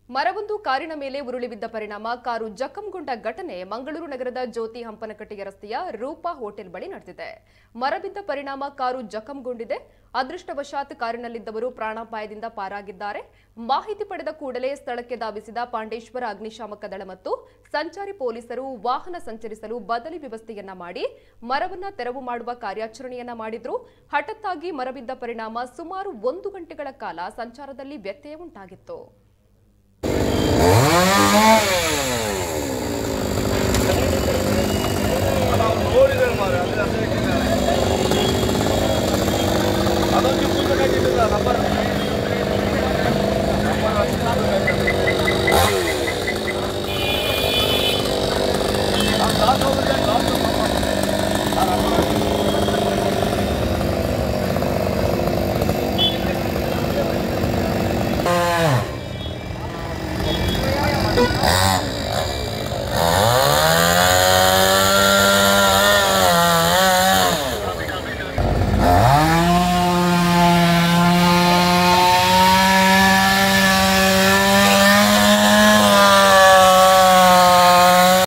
ಮರವೊಂದು ಕಾರಿನ ಮೇಲೆ ಉರುಳಿ ಬಿದ್ದ ಪರಿಣಾಮ ಕಾರು ಜಖಂಗೊಂಡ ಘಟನೆ ಮಂಗಳೂರು ನಗರದ ಜ್ಯೋತಿ ಹಂಪನಕಟ್ಟೆ ರಸ್ತೆಯ ರೂಪಾ ಹೋಟೆಲ್ ಬಳಿ ನಡೆದಿದೆ. ಮರ ಬಿದ್ದ ಪರಿಣಾಮ ಕಾರು ಜಖಂಗೊಂಡಿದೆ. ಅದೃಷ್ಟವಶಾತ್ ಕಾರಿನಲ್ಲಿದ್ದವರು ಪ್ರಾಣಾಪಾಯದಿಂದ ಪಾರಾಗಿದ್ದಾರೆ. ಮಾಹಿತಿ ಪಡೆದ ಕೂಡಲೇ ಸ್ಥಳಕ್ಕೆ ಧಾವಿಸಿದ ಪಾಂಡೇಶ್ವರ ಅಗ್ನಿಶಾಮಕ ದಳ ಮತ್ತು ಸಂಚಾರಿ ಪೊಲೀಸರು ವಾಹನ ಸಂಚರಿಸಲು ಬದಲಿ ವ್ಯವಸ್ಥೆಯನ್ನ ಮಾಡಿ ಮರವನ್ನ ತೆರವು ಮಾಡುವ ಕಾರ್ಯಾಚರಣೆಯನ್ನ ಮಾಡಿದ್ರು. ಹಠಾತ್ತಾಗಿ ಮರ ಬಿದ್ದ ಪರಿಣಾಮ ಸುಮಾರು 1 ಗಂಟೆಗಳ ಕಾಲ ಸಂಚಾರದಲ್ಲಿ ವ್ಯತ್ಯಯ ಉಂಟಾಗಿತ್ತು.